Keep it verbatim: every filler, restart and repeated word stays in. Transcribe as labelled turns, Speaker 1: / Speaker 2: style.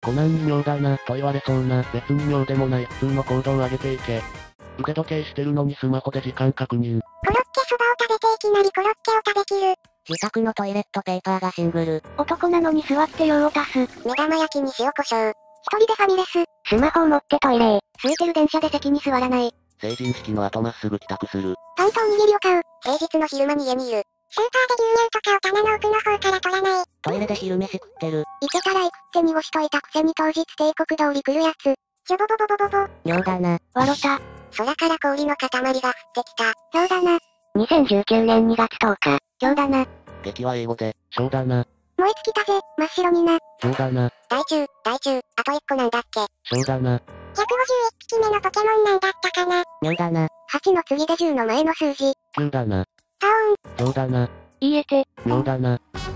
Speaker 1: コナンに妙だな、と言われそうな、別に妙でもない普通の行動を上げていけ。腕時計してるのにスマホで時間確認。
Speaker 2: コロッケそばを食べていきなりコロッケを食べきる。
Speaker 3: 自宅のトイレットペーパーがシングル。
Speaker 2: 男なのに座って用を足す。目玉焼きに塩コショウ。一人でファミレス。スマホを持ってトイレへ。空いてる電車で席に座らない。
Speaker 1: 成人式の後まっすぐ帰宅する。
Speaker 2: パンとおにぎりを買う。平日の昼間に家にいる。スーパーで牛乳とかを棚の奥の方から取らない。
Speaker 3: トイレで昼飯食ってる。
Speaker 2: 行けたら行くって濁しといたくせに当日帝国通り来るやつ。ジョボボボボボボ。
Speaker 3: 妙だな。
Speaker 2: わろた。空から氷の塊が降ってきた。そうだな。にせんじゅうきゅうねんにがつとおか。今日だな。
Speaker 1: 劇は英語で、そうだな。
Speaker 2: 燃え尽きたぜ、真っ白にな。
Speaker 1: そうだな。
Speaker 2: 大中、大中、あといっこなんだっけ。
Speaker 1: そうだな。
Speaker 2: ひゃくごじゅういっぴきめのポケモンなんだったかな。
Speaker 3: 妙だな。
Speaker 2: はちの次でじゅうの前の数字。
Speaker 1: きゅうだな。
Speaker 2: パオーン。
Speaker 1: そうだな。
Speaker 2: 言えて。
Speaker 1: 妙だな。